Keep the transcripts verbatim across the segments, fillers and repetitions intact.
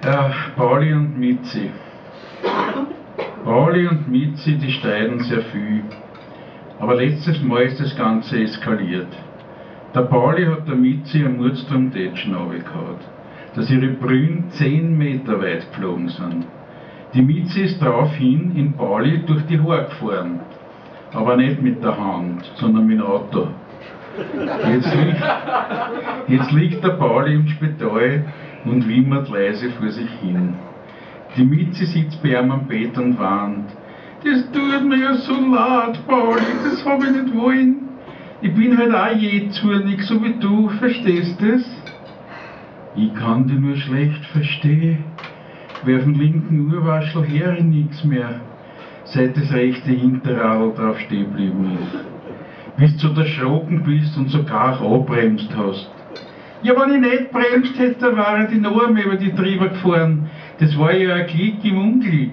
Ja, Pauli und Mitzi. Pauli und Mitzi, die streiten sehr viel. Aber letztes Mal ist das Ganze eskaliert. Der Pauli hat der Mitzi am Mordstromtätschen runtergehauen, dass ihre Brühen zehn Meter weit geflogen sind. Die Mitzi ist daraufhin in Pauli durch die Haare gefahren. Aber nicht mit der Hand, sondern mit dem Auto. Jetzt liegt, jetzt liegt der Pauli im Spital und wimmert leise vor sich hin. Die Mitzi sitzt bei ihm am Bett und weint. Das tut mir ja so leid, Pauli, das hab ich nicht wollen. Ich bin halt auch jähzornig, so wie du, verstehst du das? Ich kann dich nur schlecht verstehen. Wer auf dem linken Urwaschel höre ich nichts mehr, seit das rechte Hinterradl drauf stehen geblieben ist. Bis du erschrocken bist und sogar anbremst hast. Ja, wenn ich nicht bremst hätte, dann wären die Normen über die drüber gefahren. Das war ja ein Glück im Unglück.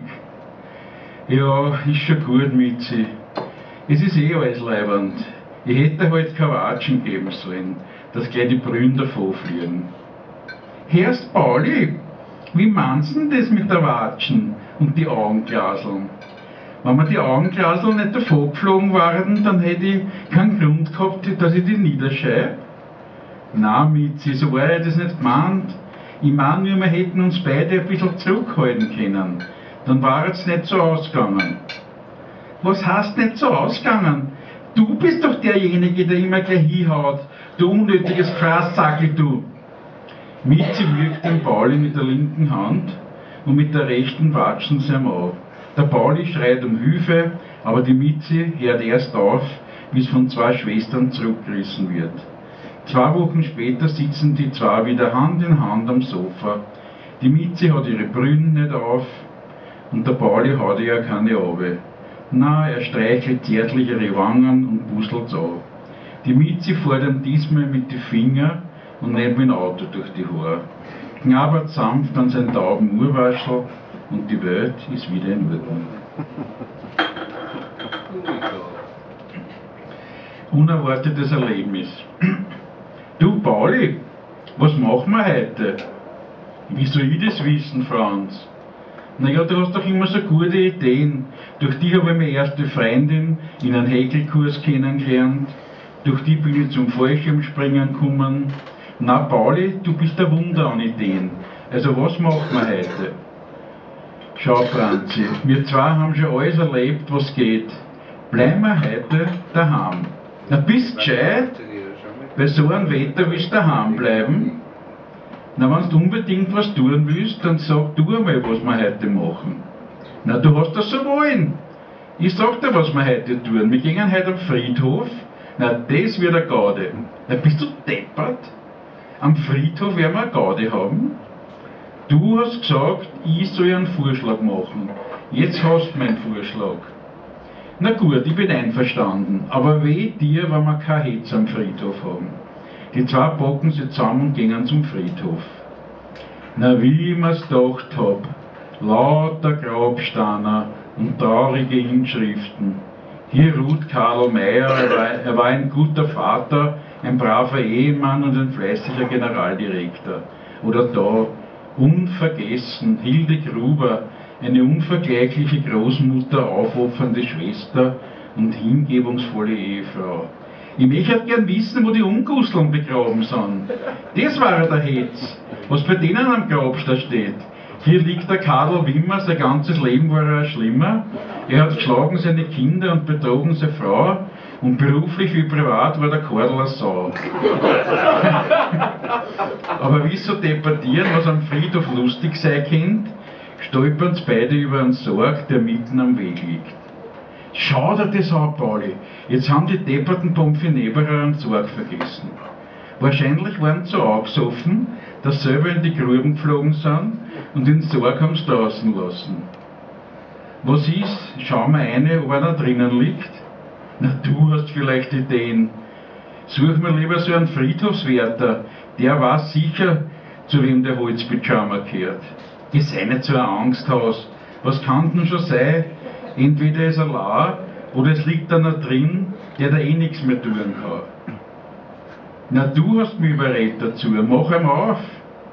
Ja, ist schon gut, Mitzi. Es ist eh alles leibernd. Ich hätte halt keine Watschen geben sollen, dass gleich die Brühen davonfliegen. Hörst, Pauli, wie meinst du denn das mit der Watschen und die Augenglaseln? Wenn mir die Augenglaseln nicht davon geflogen waren, dann hätte ich keinen Grund gehabt, dass ich die niederschreibe. Nein, Mitzi, so war ja das nicht gemeint. Ich meine nur, wir hätten uns beide ein bisschen zurückhalten können. Dann war es nicht so ausgegangen. Was heißt nicht so ausgegangen? Du bist doch derjenige, der immer gleich hinhaut. Du unnötiges Krasszackel, du. Mitzi wirkt den Pauli mit der linken Hand und mit der rechten watschen sie ihm auf. Der Pauli schreit um Hilfe, aber die Mitzi hört erst auf, wie es von zwei Schwestern zurückgerissen wird. Zwei Wochen später sitzen die zwei wieder Hand in Hand am Sofa. Die Mitzi hat ihre Brühen nicht auf und der Pauli haut ihr ja keine runter. Na, er streichelt zärtlich ihre Wangen und busselt auf. Die Mitzi fährt ihm diesmal mit den Fingern und nicht mit dem Auto durch die Haare. Knabbert sanft an seinen tauben Urwaschel und die Welt ist wieder in Ordnung. Unerwartetes Erlebnis. Du, Pauli, was machen wir heute? Wie soll ich das wissen, Franz? Naja, du hast doch immer so gute Ideen. Durch die habe ich meine erste Freundin in einem Häkelkurs kennengelernt. Durch die bin ich zum Fallschirmspringen gekommen. Na, Pauli, du bist ein Wunder an Ideen. Also was machen wir heute? Schau, Franzi, wir zwei haben schon alles erlebt, was geht. Bleiben wir heute daheim. Na, bist gescheit? Bei so einem Wetter willst du daheim bleiben? Na, wenn du unbedingt was tun willst, dann sag du einmal, was wir heute machen. Na, du hast das so wollen. Ich sag dir, was wir heute tun. Wir gehen heute am Friedhof. Na, das wird eine Gaude. Na, bist du deppert? Am Friedhof werden wir eine Gaude haben. Du hast gesagt, ich soll einen Vorschlag machen. Jetzt hast du meinen Vorschlag. Na gut, ich bin einverstanden, aber weh dir, wenn wir kein Hetz am Friedhof haben. Die zwei packen sich zusammen und gehen zum Friedhof. Na, wie ich mir's gedacht hab, lauter Grabsteine und traurige Inschriften. Hier ruht Karl Mayer, er war, er war ein guter Vater, ein braver Ehemann und ein fleißiger Generaldirektor. Oder da, unvergessen, Hilde Gruber, eine unvergleichliche Großmutter, aufopfernde Schwester und hingebungsvolle Ehefrau. Ich möchte gern wissen, wo die Ungusteln begraben sind. Das war der Hetz, was bei denen am Grabstein steht. Hier liegt der Karl Wimmer, sein ganzes Leben war er schlimmer. Er hat geschlagen seine Kinder und betrogen seine Frau. Und beruflich wie privat war der Kordel eine Sau. Aber wieso debattieren, was am Friedhof lustig sein könnte, stolpern sie beide über einen Sarg, der mitten am Weg liegt. Schau dir das an, Pauli. Jetzt haben die depperten Pomfineberer einen Sarg vergessen. Wahrscheinlich waren sie so angesoffen, dass sie selber in die Gruben geflogen sind und den Sarg haben sie draußen lassen. Was ist? Schauen wir rein, ob einer drinnen liegt. Na, du hast vielleicht Ideen. Such mir lieber so einen Friedhofswärter, der weiß sicher, zu wem der Holzpyjama gehört. Ihr seid nicht so ein Angsthaus. Was kann denn schon sein? Entweder ist er leer oder es liegt einer drin, der da eh nichts mehr tun kann. Na, du hast mich überredet dazu. Mach ihm auf.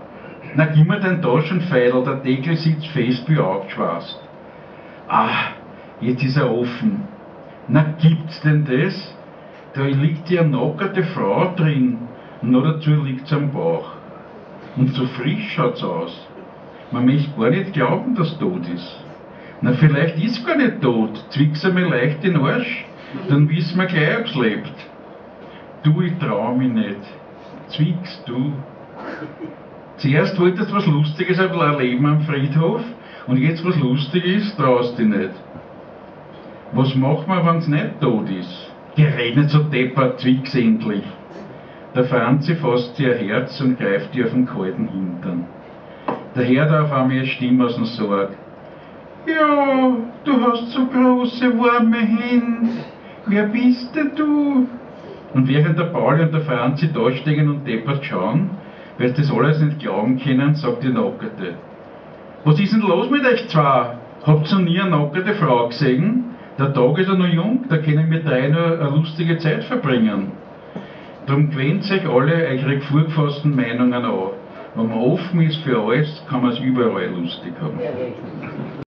Na, gib mir den Taschenfeidel, der Deckel sitzt fest wie aufgeschweißt. Ah, jetzt ist er offen. Na, gibt's denn das? Da liegt ja eine nackerte Frau drin und noch dazu liegt's am Bauch. Und so frisch schaut's aus. Man möchte gar nicht glauben, dass sie tot ist. Na, vielleicht ist sie gar nicht tot. Zwick's einmal leicht den Arsch, dann wissen wir gleich, ob's lebt. Du, ich trau mich nicht. Zwick's, du. Zuerst wolltest du was Lustiges erleben am Friedhof und jetzt was Lustiges traust du dich nicht. Was macht man, wenn sie nicht tot ist? Gerät nicht so deppert, zwick's endlich. Der Franzi fasst sie ihr Herz und greift ihr auf den kalten Hintern. Da hört er auf einmal eine Stimme aus dem Sarg. Ja, du hast so große, warme Hände. Wer bist denn du? Und während der Pauli und der Franzi dastehen und deppert schauen, weil sie das alles nicht glauben können, sagt die Nackerte. Was ist denn los mit euch zwei? Habt ihr noch nie eine nackerte Frau gesehen? Der Tag ist ja noch jung, da können wir drei noch eine lustige Zeit verbringen. Darum gewöhnt euch alle eure vorgefassten Meinungen an. Wenn man offen ist für alles, kann man es überall lustig haben.